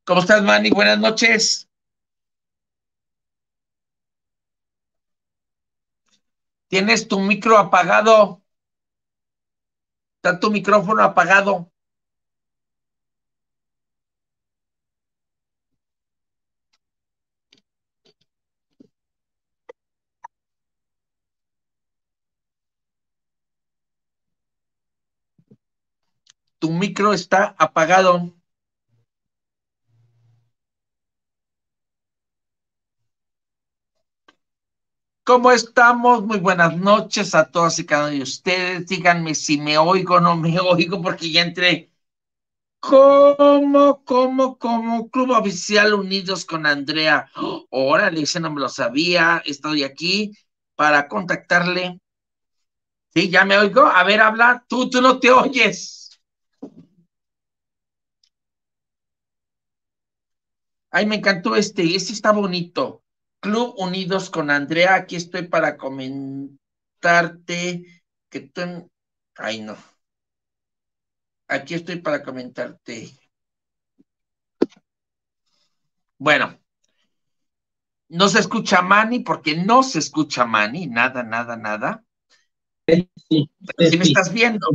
¿Cómo estás, Manny? Buenas noches. ¿Tienes tu micro apagado? ¿Está tu micrófono apagado? Tu micro está apagado. ¿Cómo estamos? Muy buenas noches a todas y cada uno de ustedes. Díganme si me oigo o no me oigo, porque ya entré. ¿Cómo? Club Oficial Unidos con Andrea. Órale, ese no me lo sabía. Estoy aquí para contactarle. ¿Sí? ¿Ya me oigo? A ver, habla. Tú no te oyes. Ay, me encantó este está bonito. Club Unidos con Andrea, aquí estoy para comentarte que tú... Ay, no. Aquí estoy para comentarte. Bueno, no se escucha Manny porque no se escucha Manny, nada. Sí, Si me sí. estás viendo.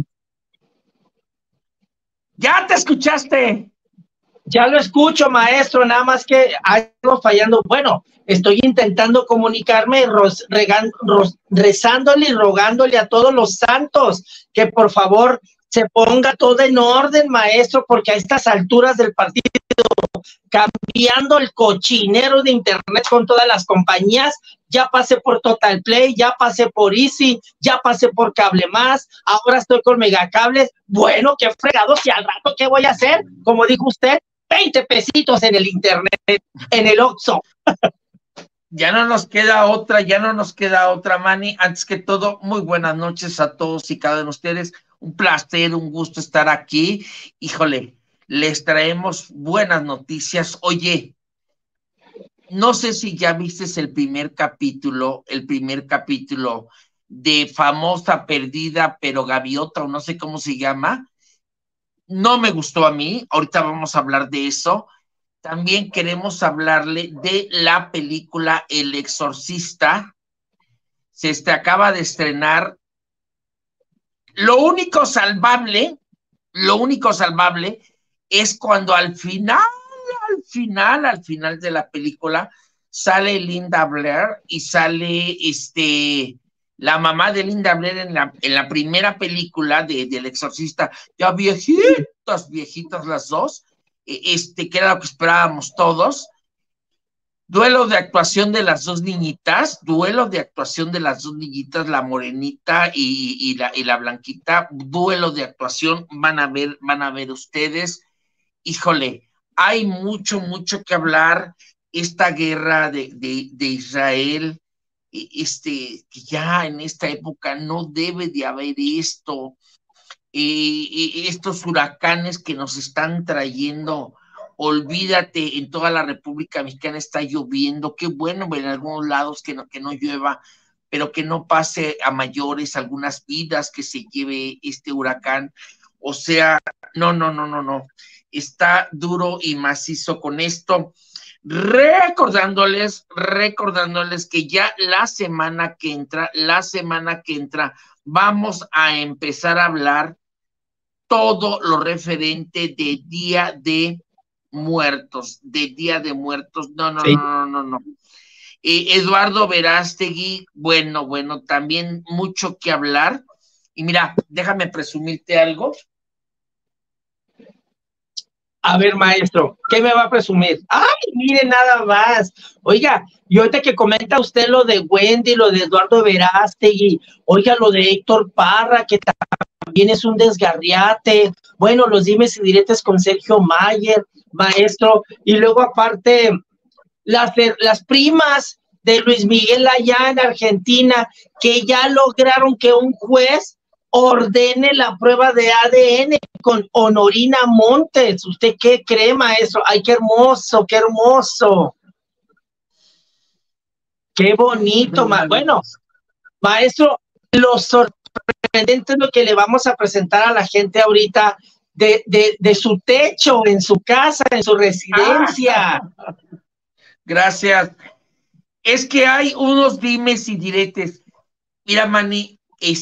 ¡Ya te escuchaste! Ya lo escucho, maestro, nada más que hay algo fallando. Bueno, estoy intentando comunicarme, rezándole y rogándole a todos los santos que por favor se ponga todo en orden, maestro, porque a estas alturas del partido, cambiando el cochinero de internet con todas las compañías, ya pasé por Total Play, ya pasé por Easy, ya pasé por Cable Más, ahora estoy con Megacables. Bueno, qué fregados, y al rato, ¿qué voy a hacer? Como dijo usted, 20 pesitos en el internet, en el Oxxo. Ya no nos queda otra, Manny. Antes que todo, muy buenas noches a todos y cada uno de ustedes. Un placer, un gusto estar aquí. Híjole, les traemos buenas noticias. Oye, no sé si ya viste el primer capítulo de Famosa Perdida, pero Gaviota, o no sé cómo se llama. No me gustó a mí. Ahorita vamos a hablar de eso. También queremos hablarle de la película El Exorcista. Se acaba de estrenar. Lo único salvable es cuando al final de la película sale Linda Blair y sale la mamá de Linda Blair en la primera película del Exorcista, ya viejitas las dos, que era lo que esperábamos todos. Duelo de actuación de las dos niñitas, la morenita y la blanquita, duelo de actuación, van a ver ustedes. Híjole, hay mucho que hablar, esta guerra de Israel, que ya en esta época no debe de haber esto, estos huracanes que nos están trayendo. Olvídate, en toda la República Mexicana está lloviendo, qué bueno en algunos lados que no llueva, pero que no pase a mayores algunas vidas que se lleve este huracán. O sea, no, está duro y macizo con esto. Recordándoles que ya la semana que entra, vamos a empezar a hablar todo lo referente de Día de Muertos, Sí. no. Eduardo Verástegui, bueno, también mucho que hablar. Y mira, déjame presumirte algo. A ver, maestro, ¿qué me va a presumir? ¡Ay, mire nada más! Oiga, y ahorita que comenta usted lo de Wendy, lo de Eduardo Verástegui, oiga, lo de Héctor Parra, que también es un desgarriate, bueno, los dimes y diretes con Sergio Mayer, maestro, y luego aparte, las primas de Luis Miguel allá en Argentina, que ya lograron que un juez ordene la prueba de ADN con Honorina Montes. ¿Usted qué cree, maestro? ¡Ay, qué hermoso, qué hermoso! ¡Qué bonito! Bueno, maestro, lo sorprendente es lo que le vamos a presentar a la gente ahorita, de su techo, en su casa, en su residencia. Gracias. Es que hay unos dimes y diretes. Mira, Manny,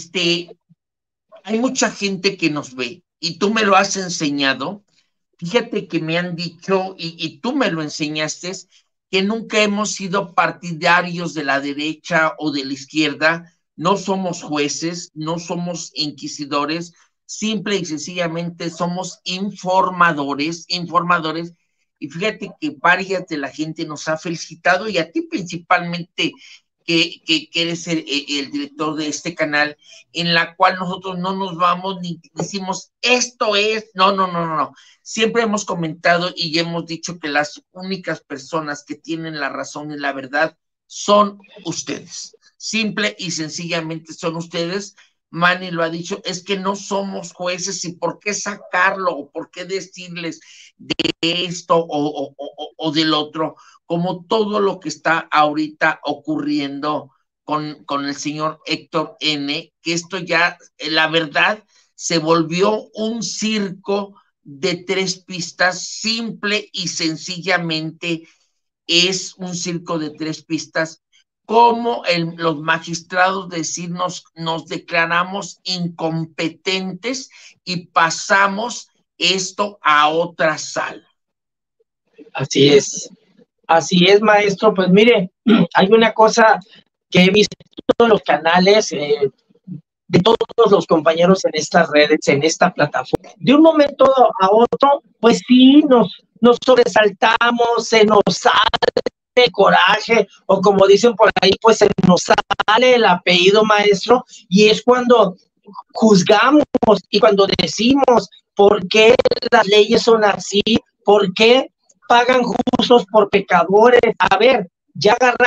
hay mucha gente que nos ve y tú me lo has enseñado. Fíjate que me han dicho, y tú me lo enseñaste, que nunca hemos sido partidarios de la derecha o de la izquierda. No somos jueces, no somos inquisidores, simple y sencillamente somos informadores. Y fíjate que varias de la gente nos ha felicitado, y a ti principalmente, que eres el director de este canal, en la cual nosotros no nos vamos ni decimos esto es, no. Siempre hemos comentado y hemos dicho que las únicas personas que tienen la razón y la verdad son ustedes. Simple y sencillamente son ustedes. Manny lo ha dicho, es que no somos jueces, y por qué sacarlo o por qué decirles de esto o del otro, como todo lo que está ahorita ocurriendo con el señor Héctor N., que esto ya, la verdad, se volvió un circo de 3 pistas, simple y sencillamente es un circo de 3 pistas, como los magistrados decirnos, nos declaramos incompetentes y pasamos esto a otra sala. Así es, maestro. Pues mire, hay una cosa que he visto en los canales de todos los compañeros en estas redes, en esta plataforma. De un momento a otro, pues sí, nos sobresaltamos, se nos sale coraje, o como dicen por ahí, pues se nos sale el apellido, maestro, y es cuando juzgamos y cuando decimos por qué las leyes son así, por qué pagan justos por pecadores. A ver, ya agarraron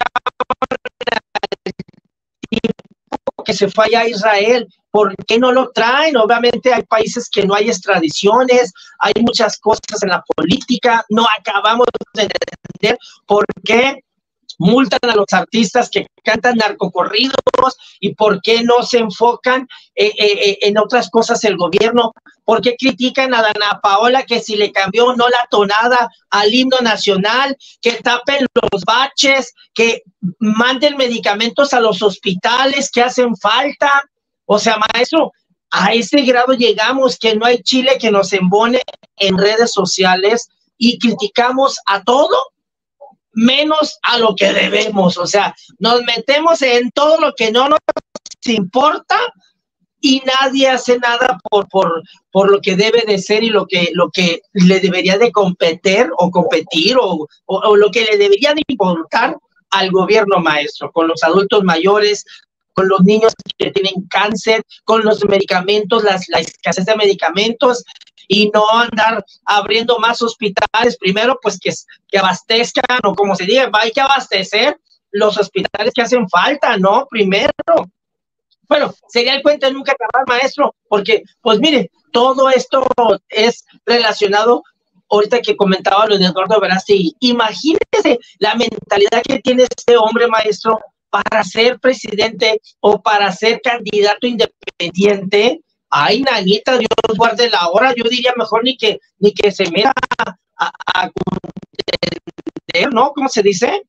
que se fue a Israel, ¿por qué no lo traen? Obviamente hay países que no hay extradiciones, hay muchas cosas en la política, no acabamos de entender por qué multan a los artistas que cantan narcocorridos y por qué no se enfocan en otras cosas el gobierno, por qué critican a Dana Paola que si le cambió o no la tonada al himno nacional, que tapen los baches, que manden medicamentos a los hospitales que hacen falta. O sea, maestro, a ese grado llegamos que no hay chile que nos embone en redes sociales y criticamos a todo menos a lo que debemos. O sea, nos metemos en todo lo que no nos importa y nadie hace nada por lo que debe de ser y lo que le debería de competir o lo que le debería de importar al gobierno, maestro, con los adultos mayores, con los niños que tienen cáncer, con los medicamentos, la escasez de medicamentos, y no andar abriendo más hospitales. Primero, pues que abastezcan, o como se diga, hay que abastecer los hospitales que hacen falta, ¿no? Primero. Bueno, sería el cuento de nunca acabar, maestro, porque, pues mire, todo esto es relacionado, ahorita que comentaba lo de Eduardo Verástegui. Imagínese la mentalidad que tiene este hombre, maestro, para ser presidente o para ser candidato independiente. Ay, nanita, Dios guarde la hora. Yo diría mejor ni que se meta a contender, ¿no? ¿Cómo se dice?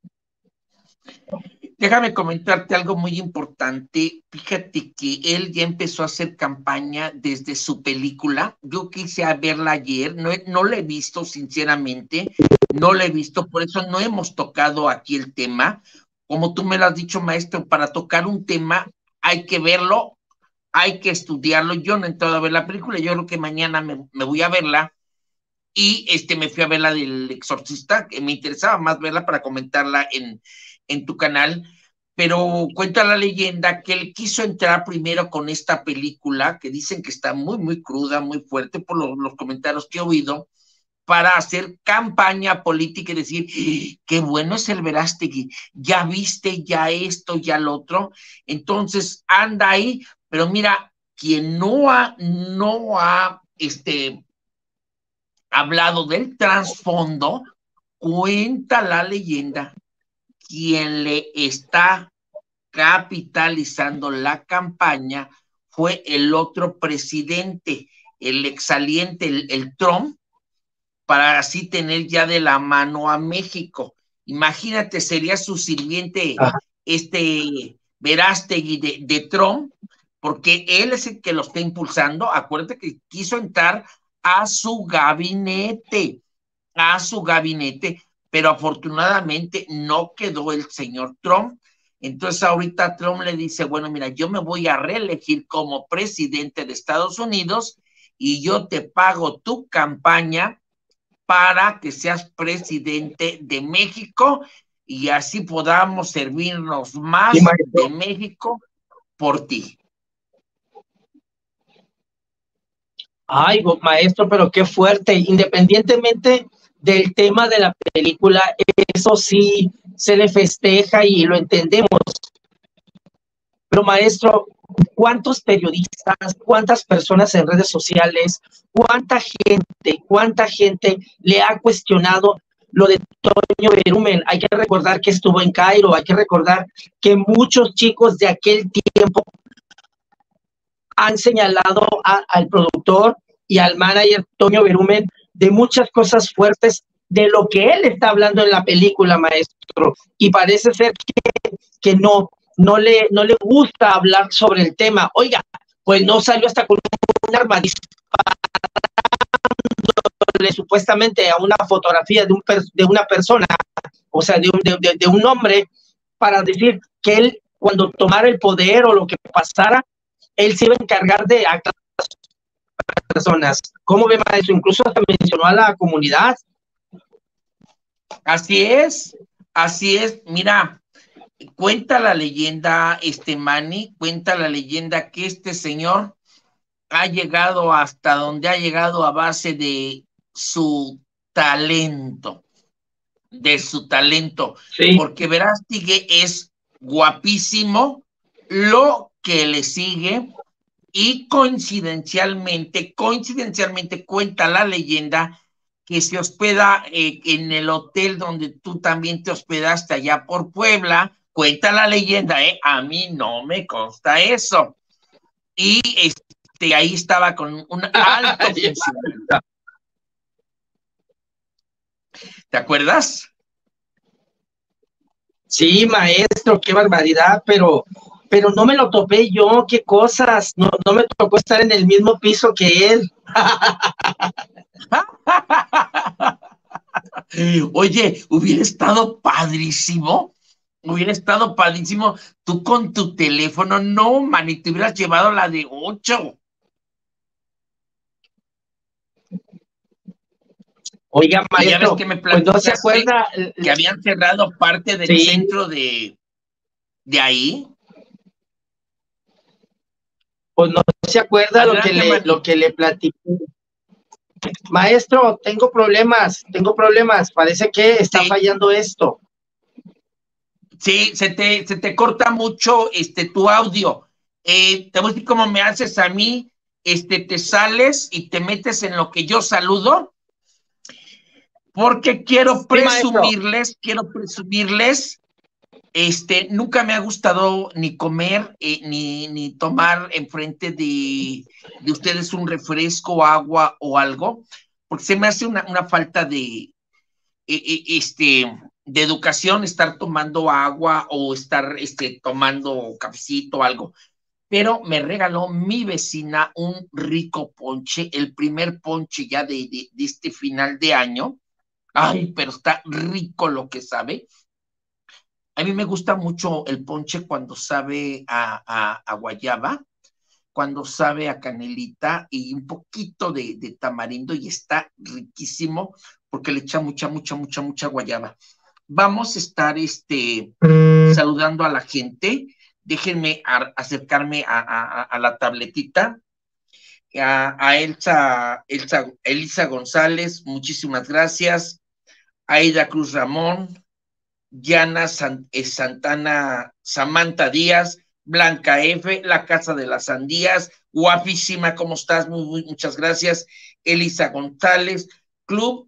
Déjame comentarte algo muy importante. Fíjate que él ya empezó a hacer campaña desde su película. Yo quise verla ayer, no la he visto, sinceramente, no la he visto, por eso no hemos tocado aquí el tema. Como tú me lo has dicho, maestro, para tocar un tema hay que verlo, hay que estudiarlo. Yo no he entrado a ver la película, yo creo que mañana me voy a verla. Y me fui a ver la del Exorcista, que me interesaba más verla para comentarla en tu canal, pero cuenta la leyenda que él quiso entrar primero con esta película, que dicen que está muy, muy cruda, muy fuerte, por los comentarios que he oído, para hacer campaña política y decir, qué bueno es el Verástegui, ya viste, ya esto, ya lo otro. Entonces anda ahí, pero mira, quien no ha hablado del trasfondo, cuenta la leyenda, quien le está capitalizando la campaña fue el otro presidente, el exsaliente, el Trump, para así tener ya de la mano a México. Imagínate, sería su sirviente Verástegui de Trump, porque él es el que lo está impulsando. Acuérdate que quiso entrar a su gabinete, pero afortunadamente no quedó el señor Trump. Entonces ahorita Trump le dice, bueno, mira, yo me voy a reelegir como presidente de Estados Unidos y yo te pago tu campaña para que seas presidente de México y así podamos servirnos más de México por ti. Ay, maestro, pero qué fuerte. Independientemente del tema de la película, eso sí se le festeja y lo entendemos. Pero maestro, ¿cuántos periodistas, cuántas personas en redes sociales, cuánta gente le ha cuestionado lo de Toño Berumen? Hay que recordar que estuvo en Cairo, hay que recordar que muchos chicos de aquel tiempo han señalado al productor y al manager Toño Berumen de muchas cosas fuertes de lo que él está hablando en la película, maestro, y parece ser que no le gusta hablar sobre el tema. Oiga, pues no salió hasta con un arma disparándole supuestamente a una fotografía de una persona, o sea, de un hombre, para decir que él, cuando tomara el poder o lo que pasara, él se iba a encargar de a las personas. ¿Cómo ve, maestro? Incluso hasta mencionó a la comunidad. Así es. Mira, cuenta la leyenda, Manny, cuenta la leyenda que este señor ha llegado hasta donde ha llegado a base de su talento, Sí. Porque Verástegui es guapísimo, lo que le sigue, y coincidencialmente cuenta la leyenda que se hospeda en el hotel donde tú también te hospedaste allá por Puebla. Cuenta la leyenda, a mí no me consta eso. Y ahí estaba con un alto funcionario. ¿Te acuerdas? Sí, maestro, qué barbaridad, pero no me lo topé yo, qué cosas, no me tocó estar en el mismo piso que él. Oye, hubiera estado padrísimo tú con tu teléfono, no, man, y te hubieras llevado la de 8. Oiga, maestro, ya ves que me pues no se acuerda que habían cerrado parte del centro de ahí. Pues no se acuerda. Adelante, lo que le platicé. Maestro, tengo problemas, parece que está fallando esto. Sí, se te corta mucho tu audio. Te voy a decir cómo me haces a mí, te sales y te metes en lo que yo saludo, porque quiero presumirles, nunca me ha gustado ni comer ni tomar enfrente de ustedes un refresco, agua o algo, porque se me hace una falta de educación estar tomando agua o estar tomando cafecito o algo. Pero me regaló mi vecina un rico ponche, el primer ponche ya de este final de año. Ay, pero está rico lo que sabe. A mí me gusta mucho el ponche cuando sabe a guayaba, cuando sabe a canelita y un poquito de tamarindo, y está riquísimo porque le echa mucha guayaba. Vamos a estar saludando a la gente. Déjenme acercarme a la tabletita. A Elisa González, muchísimas gracias. Aida Cruz Ramón, Yana Santana, Samantha Díaz, Blanca F., La Casa de las Sandías, guapísima, ¿cómo estás? Muchas gracias. Elisa González, Club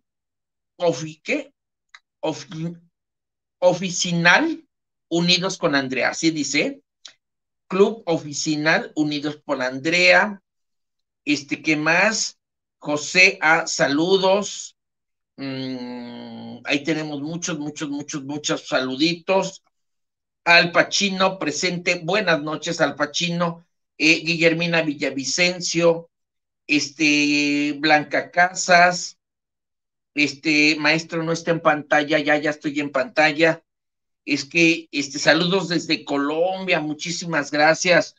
Oficinal Unidos con Andrea, así dice. Club Oficinal Unidos por Andrea. ¿Qué más? José A, saludos. Ahí tenemos muchos saluditos. Al Pacino presente, buenas noches Al Pacino. Guillermina Villavicencio, Blanca Casas, maestro no está en pantalla, ya estoy en pantalla. Es que, saludos desde Colombia, muchísimas gracias.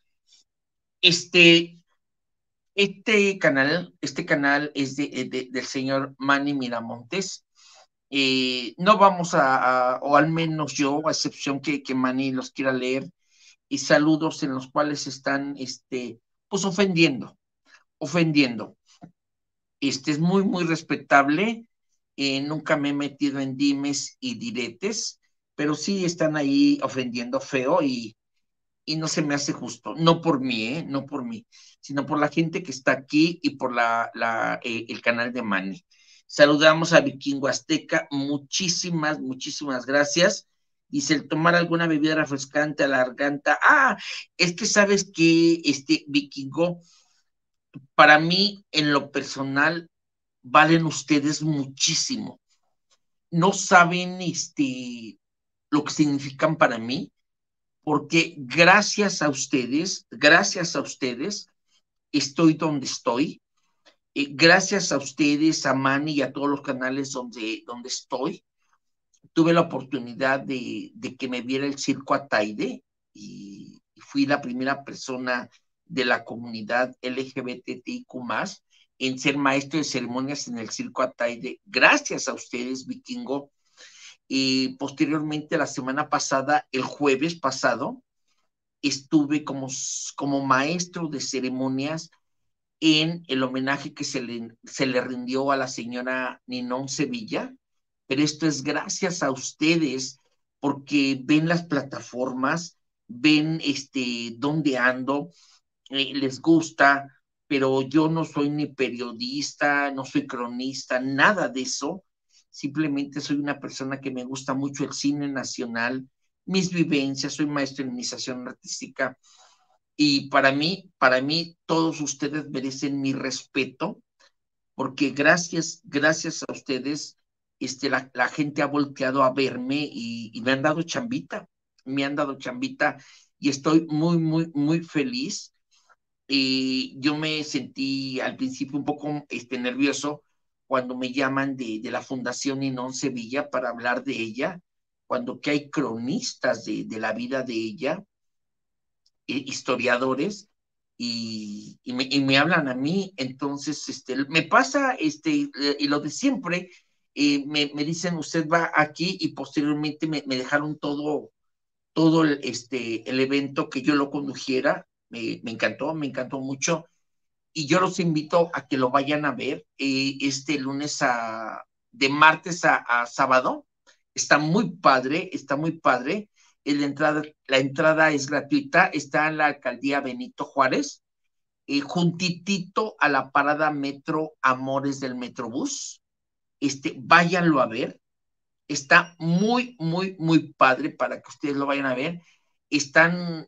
Este canal es del señor Manny Miramontes. No vamos o al menos yo, a excepción que Manny los quiera leer, y saludos en los cuales están, pues ofendiendo. Es muy respetable. Nunca me he metido en dimes y diretes, pero sí están ahí ofendiendo feo y no se me hace justo, no por mí, no por mí, sino por la gente que está aquí y por el canal de Manny. Saludamos a Vikingo Azteca, muchísimas gracias. Dice, el tomar alguna bebida refrescante a la garganta. Es que sabes que, Vikingo, para mí, en lo personal, valen ustedes muchísimo. No saben, lo que significan para mí, porque gracias a ustedes, estoy donde estoy. Gracias a ustedes, a Manny y a todos los canales donde estoy, tuve la oportunidad de que me viera el Circo Ataide y fui la primera persona de la comunidad LGBTIQ+, en ser maestro de ceremonias en el Circo Ataide. Gracias a ustedes, Vikingo. Y posteriormente, la semana pasada, el jueves pasado, estuve como maestro de ceremonias en el homenaje que se le rindió a la señora Ninón Sevilla, pero esto es gracias a ustedes, porque ven las plataformas, ven dónde ando, les gusta, pero yo no soy ni periodista, no soy cronista, nada de eso. Simplemente soy una persona que me gusta mucho el cine nacional, mis vivencias, soy maestro en iniciación artística y para mí todos ustedes merecen mi respeto porque gracias a ustedes, la gente ha volteado a verme y me han dado chambita y estoy muy feliz. Yo me sentí al principio un poco nervioso cuando me llaman de la Fundación Inón Sevilla para hablar de ella, cuando que hay cronistas de la vida de ella, historiadores, y me hablan a mí, entonces me pasa y lo de siempre, me dicen, usted va aquí, y posteriormente me dejaron todo el evento que yo lo condujera. Me encantó mucho, y yo los invito a que lo vayan a ver este lunes, de martes a sábado. Está muy padre. La entrada es gratuita, está en la alcaldía Benito Juárez, juntitito a la parada Metro Amores del Metrobús. Váyanlo a ver, está muy padre para que ustedes lo vayan a ver. Están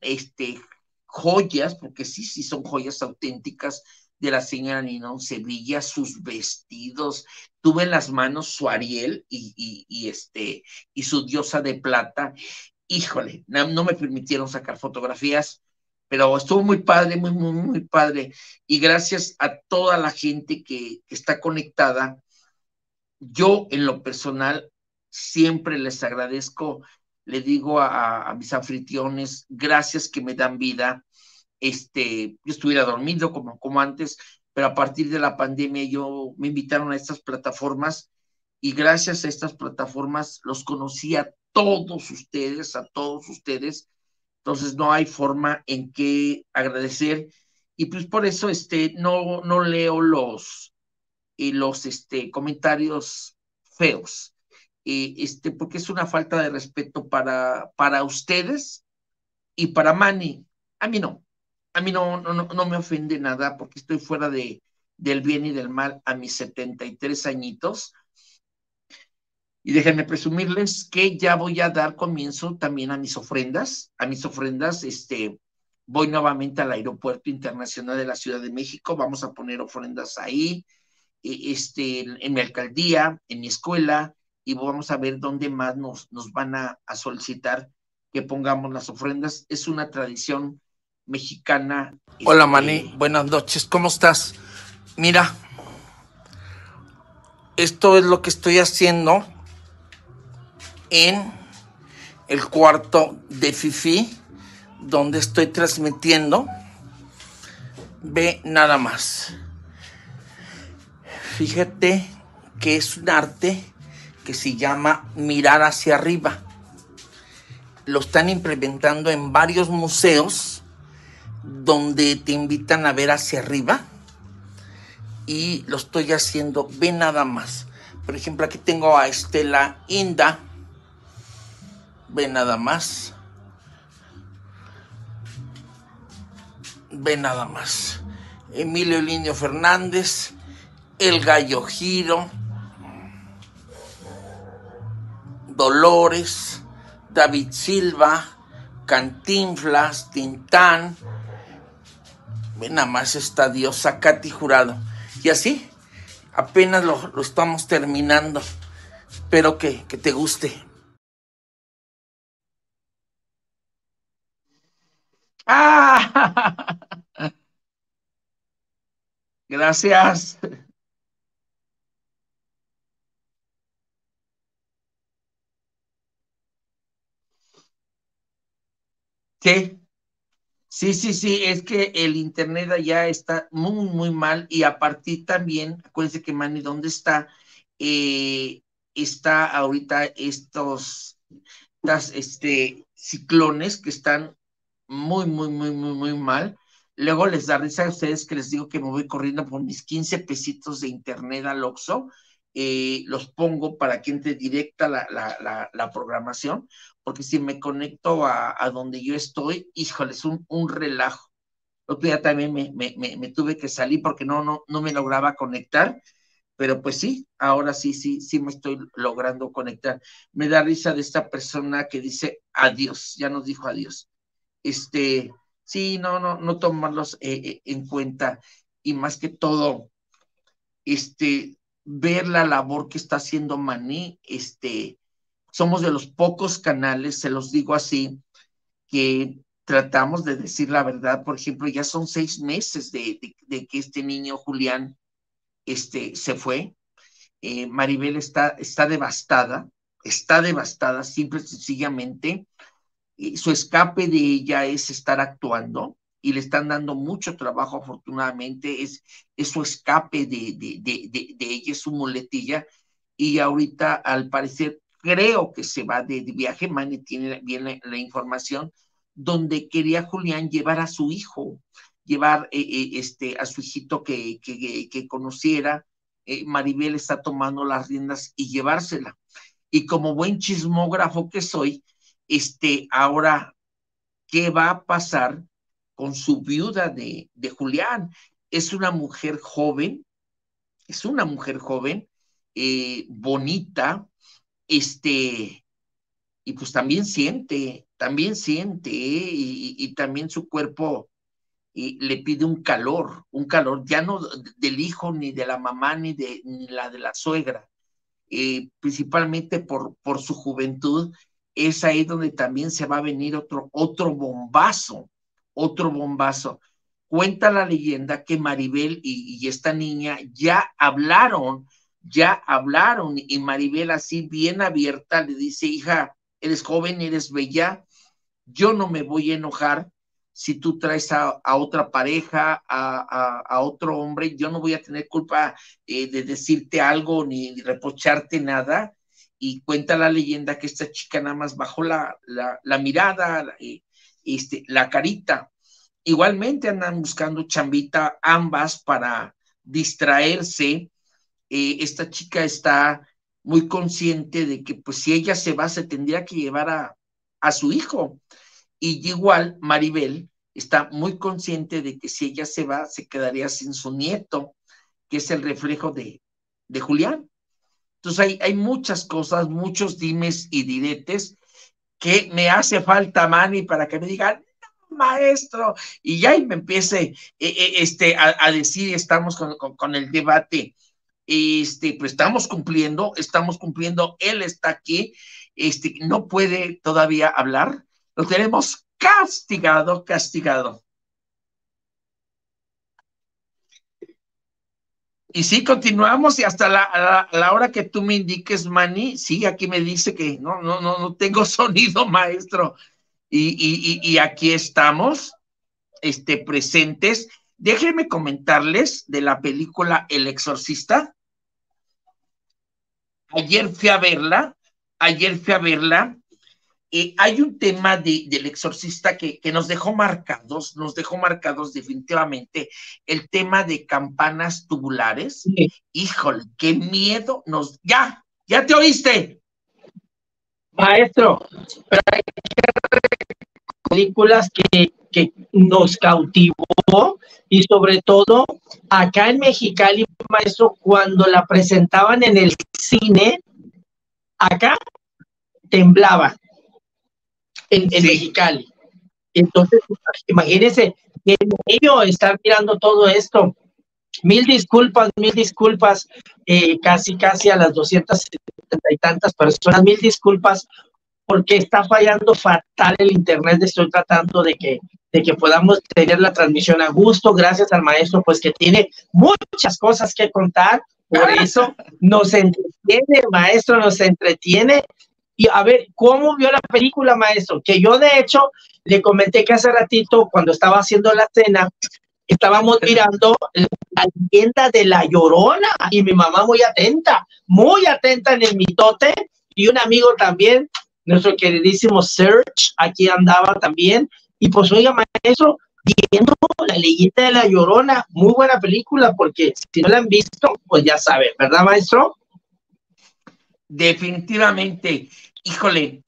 joyas, porque sí son joyas auténticas de la señora Ninón Sevilla, sus vestidos. Tuve en las manos su Ariel y su diosa de plata. Híjole, no me permitieron sacar fotografías, pero estuvo muy padre, muy padre. Y gracias a toda la gente que está conectada. Yo, en lo personal, siempre les agradezco, le digo a mis anfitriones, gracias que me dan vida. Yo estuviera dormido como antes, pero a partir de la pandemia me invitaron a estas plataformas, y gracias a estas plataformas los conocí a todos ustedes. Entonces no hay forma en que agradecer, y pues por eso no leo los comentarios feos, porque es una falta de respeto para ustedes y para Manny. A mí no me ofende nada, porque estoy fuera del bien y del mal a mis 73 añitos. Y déjenme presumirles que ya voy a dar comienzo también a mis ofrendas, voy nuevamente al Aeropuerto Internacional de la Ciudad de México, vamos a poner ofrendas ahí, en mi alcaldía, en mi escuela, y vamos a ver dónde más nos van a solicitar que pongamos las ofrendas. Es una tradición mexicana. Hola, Manny, buenas noches, ¿cómo estás? Mira, esto es lo que estoy haciendo en el cuarto de Fifi, donde estoy transmitiendo. Ve nada más. Fíjate que es un arte que se llama mirar hacia arriba. Lo están implementando en varios museos donde te invitan a ver hacia arriba, y lo estoy haciendo. Ve nada más. Por ejemplo, aquí tengo a Estela Inda. Ve nada más. Ve nada más. Emilio Linio Fernández, El Gallo Giro, Dolores, David Silva, Cantinflas, Tintán. Ve nada más esta diosa Katy Jurado. Y así, apenas lo estamos terminando. Espero que te guste. ¡Ah! Gracias. Sí, sí, es que el internet allá está muy, muy mal, y a partir también, acuérdense que Manny, ¿dónde está? Está ahorita ciclones que están muy, muy, muy, muy, muy mal. Luego les da risa a ustedes que les digo que me voy corriendo por mis 15 pesitos de internet al Oxxo. Los pongo para que entre directa la programación, porque si me conecto a donde yo estoy, híjole, es un relajo. El otro día también me tuve que salir porque no me lograba conectar, pero pues sí, ahora sí me estoy logrando conectar. Me da risa de esta persona que dice adiós, ya nos dijo adiós. Sí, no tomarlos en cuenta, y más que todo, ver la labor que está haciendo Maní. Somos de los pocos canales, se los digo así, que tratamos de decir la verdad. Por ejemplo, ya son 6 meses de que este niño Julián se fue. Maribel está devastada, simple y sencillamente. Su escape de ella es estar actuando, y le están dando mucho trabajo, afortunadamente. Es su escape de ella, es su muletilla, y ahorita al parecer creo que se va de viaje. Manny tiene bien la información, donde quería Julián llevar a su hijo, llevar a su hijito que conociera. Maribel está tomando las riendas y llevársela. Y como buen chismógrafo que soy, ahora, ¿qué va a pasar con su viuda de Julián? Es una mujer joven, bonita, y pues también siente, y también su cuerpo le pide un calor, ya no del hijo, ni de la mamá, ni la de la suegra. Principalmente por su juventud. Es ahí donde también se va a venir otro bombazo. Cuenta la leyenda que Maribel y esta niña ya hablaron, y Maribel, así bien abierta, le dice: hija, eres joven, eres bella, yo no me voy a enojar si tú traes a otra pareja, a otro hombre. Yo no voy a tener culpa de decirte algo ni reprocharte nada. Y cuenta la leyenda que esta chica nada más bajó la mirada, la carita. Igualmente andan buscando chambita ambas para distraerse. Esta chica está muy consciente de que pues si ella se va, se tendría que llevar a su hijo. Y igual Maribel está muy consciente de que si ella se va, se quedaría sin su nieto, que es el reflejo de Julián. Entonces hay muchas cosas, muchos dimes y diretes, que me hace falta, Manny, para que me digan: maestro, y ya y me empiece a decir, estamos con el debate, pues estamos cumpliendo, él está aquí, no puede todavía hablar, lo tenemos castigado. Y sí, continuamos y hasta la hora que tú me indiques, Manny, sí, aquí me dice que no tengo sonido, maestro. Y aquí estamos, presentes. Déjenme comentarles de la película El Exorcista. Ayer fui a verla. Hay un tema del Exorcista que nos dejó marcados definitivamente, el tema de campanas tubulares. Sí. Híjole, qué miedo ya te oíste. Maestro, pero hay películas que nos cautivó y sobre todo acá en Mexicali, maestro, cuando la presentaban en el cine, acá temblaba en Sí. Mexicali. Entonces, imagínense que en ello estar mirando todo esto. Mil disculpas, casi a las 270 y tantas personas, mil disculpas porque está fallando fatal el internet. Estoy tratando de que podamos tener la transmisión a gusto, gracias al maestro, pues que tiene muchas cosas que contar, por eso nos entretiene, maestro, nos entretiene. Y a ver, ¿cómo vio la película, maestro? Que yo, de hecho, le comenté que hace ratito, cuando estaba haciendo la cena, estábamos mirando la leyenda de La Llorona, y mi mamá muy atenta en el mitote, y un amigo también, nuestro queridísimo Serge, aquí andaba también, y pues oiga, maestro, viendo la leyenda de La Llorona, muy buena película, porque si no la han visto, pues ya saben, ¿verdad, maestro? Definitivamente, híjole,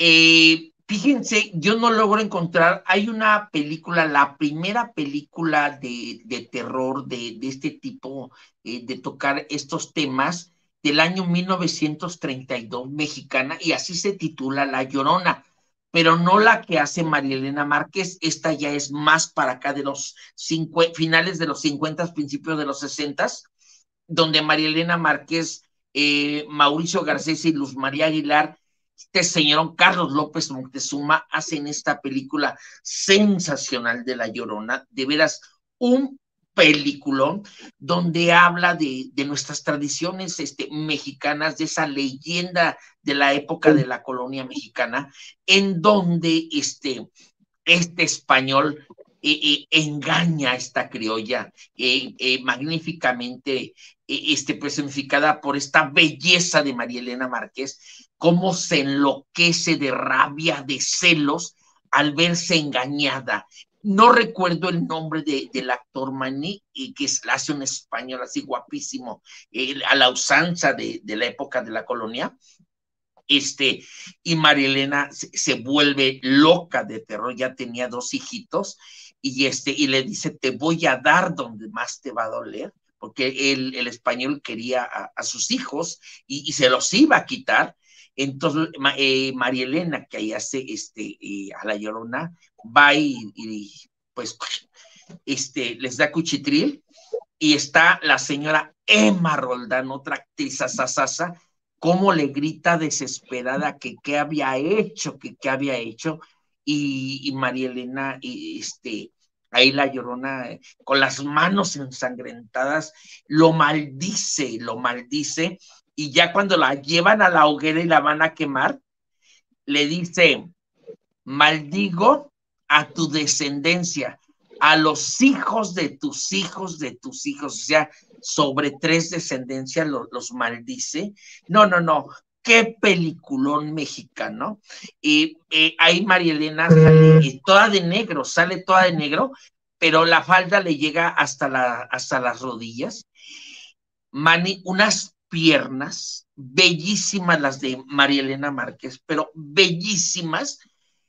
fíjense, yo no logro encontrar, hay una película, la primera película de terror de este tipo, de tocar estos temas, del año 1932, mexicana, y así se titula La Llorona, pero no la que hace María Elena Márquez. Esta ya es más para acá de los finales de los 50, principios de los 60, donde María Elena Márquez, Mauricio Garcés y Luz María Aguilar, señor Carlos López Moctezuma, hacen esta película sensacional de La Llorona, de veras un peliculón, donde habla de nuestras tradiciones mexicanas, de esa leyenda de la época de la colonia mexicana, en donde este español engaña a esta criolla magníficamente personificada por esta belleza de María Elena Márquez, cómo se enloquece de rabia, de celos al verse engañada. No recuerdo el nombre del actor Maní, que hace un español así guapísimo, a la usanza de la época de la colonia. Y María Elena se vuelve loca de terror, ya tenía 2 hijitos, y le dice, te voy a dar donde más te va a doler, porque el español quería a sus hijos y se los iba a quitar. Entonces María Elena, que ahí hace a La Llorona, va y pues les da cuchitril, y está la señora Emma Roldán, otra actriz asasasa, cómo le grita desesperada que qué había hecho, y María Elena, ahí La Llorona, con las manos ensangrentadas, lo maldice, y ya cuando la llevan a la hoguera y la van a quemar, le dice, maldigo a tu descendencia, a los hijos de tus hijos, o sea, sobre 3 descendencias los maldice. No, qué peliculón mexicano. Ahí María Elena sale toda de negro, pero la falda le llega hasta las rodillas. Manny, unas piernas bellísimas las de María Elena Márquez, pero bellísimas.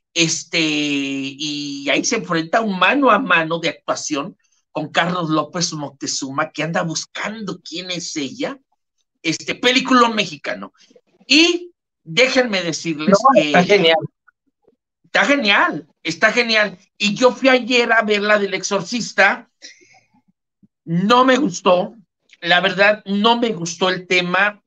Y ahí se enfrenta un mano a mano de actuación con Carlos López Moctezuma, que anda buscando quién es ella, película mexicano. Y déjenme decirles que está genial. Está genial. Está genial. Y yo fui ayer a ver la del Exorcista. No me gustó. La verdad, no me gustó el tema.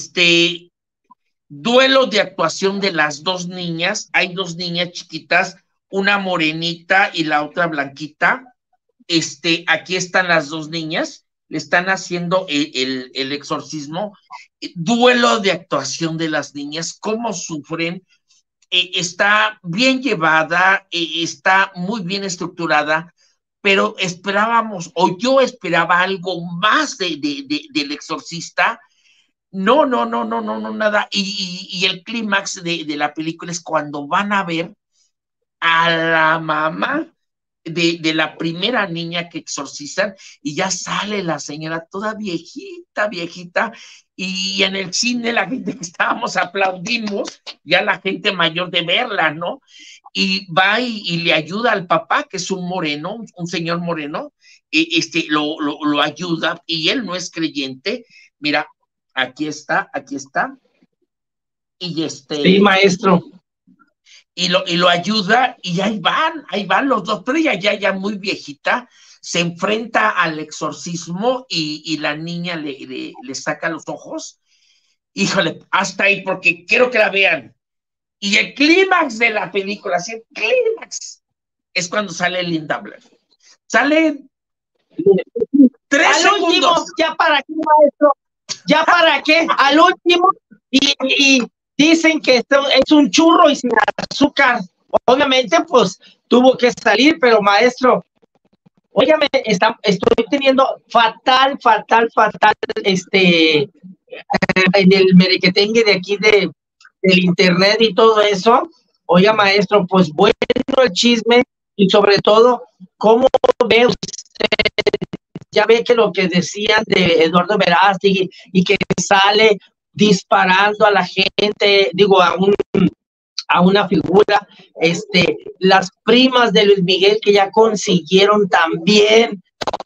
Duelo de actuación de las dos niñas. Hay dos niñas chiquitas, una morenita y la otra blanquita. Aquí están las dos niñas. Le están haciendo el exorcismo. Duelo de actuación de las niñas. Cómo sufren. Está bien llevada, está muy bien estructurada, pero esperábamos, o yo esperaba algo más del Exorcista. No, nada. Y el clímax de la película es cuando van a ver a la mamá de la primera niña que exorcizan, y ya sale la señora toda viejita, y en el cine la gente que estábamos aplaudimos, ya la gente mayor de verla, ¿no? Y va y le ayuda al papá, que es un moreno, un señor moreno, lo ayuda, y él no es creyente. Mira, aquí está, y Sí, maestro. Y lo ayuda, y ahí van los dos, pero ella ya muy viejita, se enfrenta al exorcismo, y la niña le saca los ojos. Híjole, hasta ahí, porque quiero que la vean. Y el clímax de la película, ¿sí? El clímax es cuando sale Linda Blair. Sale 3 segundos. Último, ¿ya para qué, maestro? ¿Ya para qué? Al último, y dicen que esto es un churro y sin azúcar. Obviamente, pues, tuvo que salir, pero maestro, óigame, estoy teniendo fatal, en el merequetengue de aquí del internet y todo eso. Oiga, maestro, pues bueno el chisme, y sobre todo, ¿cómo ve usted? Ya ve que lo que decían de Eduardo Verástegui, y que sale disparando a la gente, digo, a una figura, las primas de Luis Miguel que ya consiguieron también,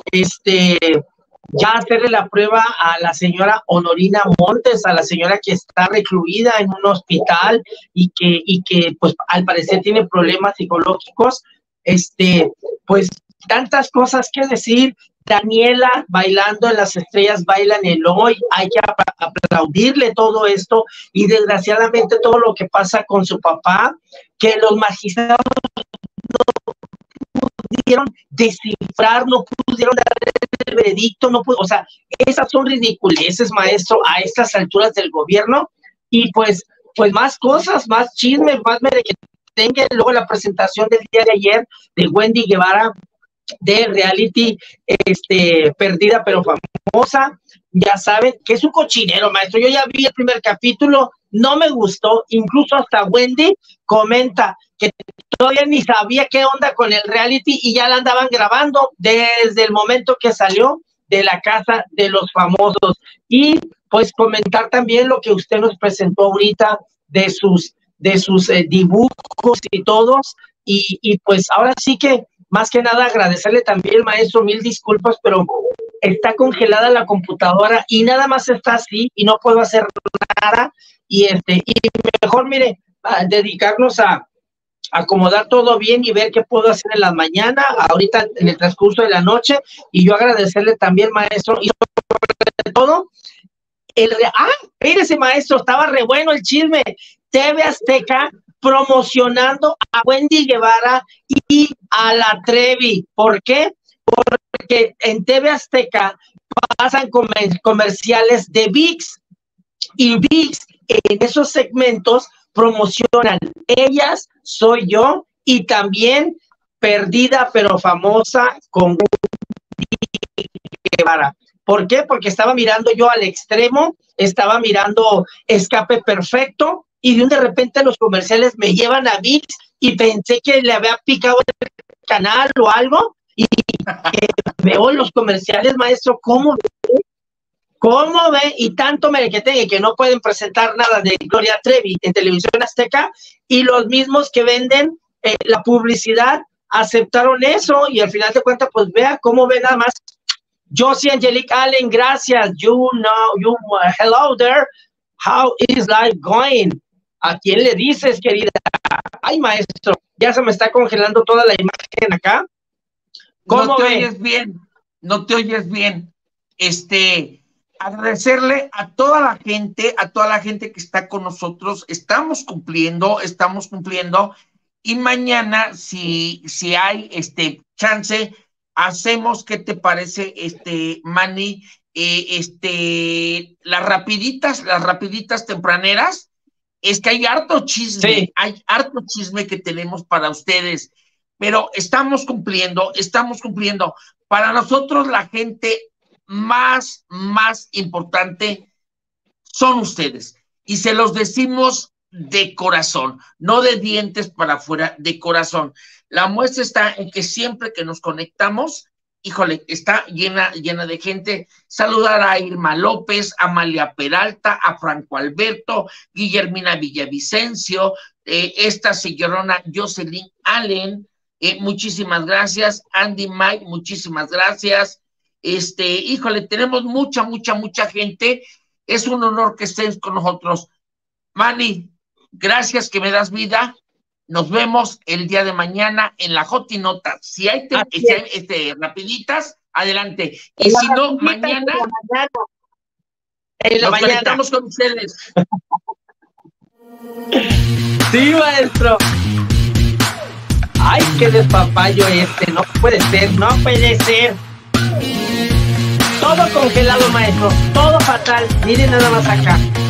ya hacerle la prueba a la señora Honorina Montes, a la señora que está recluida en un hospital y que pues al parecer tiene problemas psicológicos. Pues tantas cosas que decir. Daniela bailando en Las Estrellas Bailan el Hoy, hay que aplaudirle todo esto, y desgraciadamente todo lo que pasa con su papá, que los magistrados no pudieron descifrar, no pudieron dar el veredicto, o sea, esas son ridiculeces, maestro, a estas alturas del gobierno. Y pues más cosas, más chismes, más merequetengue. Luego la presentación del día de ayer de Wendy Guevara, de reality, Perdida pero Famosa. Ya saben que es un cochinero, maestro. Yo ya vi el primer capítulo, no me gustó. Incluso hasta Wendy comenta que todavía ni sabía qué onda con el reality, y ya la andaban grabando desde el momento que salió de la casa de los famosos. Y pues comentar también lo que usted nos presentó ahorita de sus dibujos y todos, y pues ahora sí que más que nada agradecerle también, maestro, mil disculpas, pero está congelada la computadora y nada más está así y no puedo hacer nada, y mejor, mire, dedicarnos a acomodar todo bien y ver qué puedo hacer en la mañana, ahorita en el transcurso de la noche. Y yo agradecerle también, maestro, y sobre todo mírese, maestro, estaba re bueno el chisme. TV Azteca promocionando a Wendy Guevara y a la Trevi. ¿Por qué? Porque en TV Azteca pasan comerciales de ViX, y ViX en esos segmentos promocionan Ellas Soy Yo, y también Perdida pero Famosa con Wendy Guevara. ¿Por qué? Porque estaba mirando yo al extremo, estaba mirando Escape Perfecto, y de repente los comerciales me llevan a ViX, y pensé que le había picado el canal o algo, y veo los comerciales, maestro, ¿cómo ve? Y tanto merequetengue que no pueden presentar nada de Gloria Trevi en Televisión Azteca, y los mismos que venden la publicidad aceptaron eso, y al final de cuentas, pues vea cómo ve nada más. Josie Angelique Allen, gracias. Hello there. How is life going? ¿A quién le dices, querida? Ay, maestro, ya se me está congelando toda la imagen acá. ¿Cómo no te ve? oyes bien, no te oyes bien. Agradecerle a toda la gente que está con nosotros. Estamos cumpliendo, y mañana, si hay chance, hacemos, ¿qué te parece, Manny? Las rapiditas tempraneras. Es que hay harto chisme, que tenemos para ustedes, pero estamos cumpliendo. Para nosotros la gente más importante son ustedes, y se los decimos de corazón, no de dientes para afuera, de corazón. La muestra está en que siempre que nos conectamos, híjole, está llena de gente. Saludar a Irma López, a Amalia Peralta, a Franco Alberto, Guillermina Villavicencio, esta señorona Jocelyn Allen, muchísimas gracias. Andy Mike, muchísimas gracias. Híjole, tenemos mucha gente. Es un honor que estés con nosotros. Manny, gracias que me das vida. Nos vemos el día de mañana en la Jotinota. Si hay rapiditas, adelante. Y si no, mañana en la nos conectamos con ustedes. Sí, maestro. Ay, qué despapayo no puede ser. Todo congelado, maestro, todo fatal. Miren nada más acá.